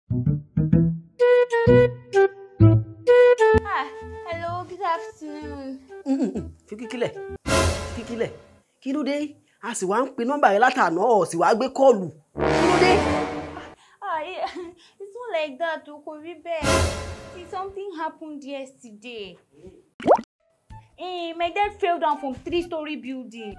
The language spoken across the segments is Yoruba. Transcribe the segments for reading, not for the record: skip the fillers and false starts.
Hello, good afternoon. Fi kíkílẹ̀. Kí ló dé? A sì wá ń pe nọ́mbà rẹ látàná ó sì wá gbé kọ́ọ̀lù. Kí ló dé? It's not like that, Okoribe. See, something happened yesterday. My dad fell down from 3-story building.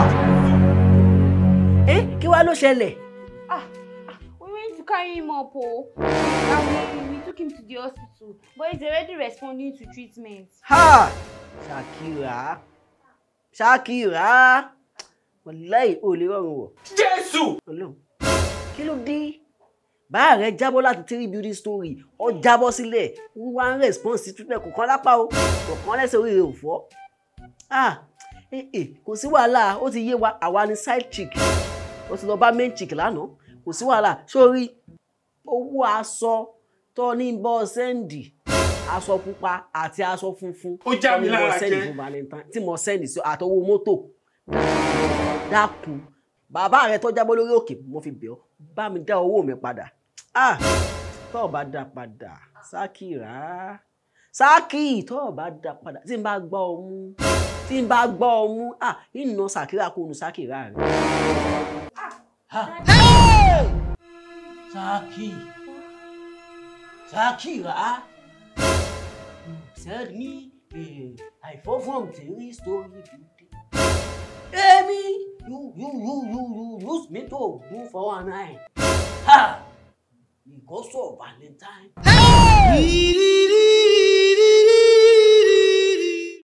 Kí wá ló ṣẹlẹ̀? We went to carry him up, and we took him to the hospital, but he's already responding to treatment. Shakira. Wallahi, ó lè rọrùn wọ̀. Jésù! Ọlọ́run. Kí ló dé? Bá rẹ̀ jábọ́ láti 3 building story, ó jábọ́ sílẹ̀, wá ń response sí treatment kò kán lápá o, kò kán lẹ́sẹ̀ orí rẹ̀ ò fọ́. Kò sí wàhálà, ó ti yé wa, àwa ni side chick. Ó ti lọ bá main chick lánàá, kò sí wàhálà. Sórí owó aṣọ tó ní bọ́ sẹ́ndì, aṣọ pupa àti aṣọ funfun. Ó já mi lára jẹ́. Fún Valentine tí mo sẹ́ndì sí àtọwọ́ mọ́tò. Dákun, bàbá rẹ̀ tó jábọ́ lórí òkè, mo fi bẹ̀ ọ́, bá mi dá owó mi padà. Tó bá dá padà, Sákì, tó bá dá padà, tí n bá gbọ́ ọmú, ìnà Sàkírà kò nù Sákírà rẹ̀. Sákírà, send me I fall from 3-story building. Amy, you use me to do 419. Because of Valentine.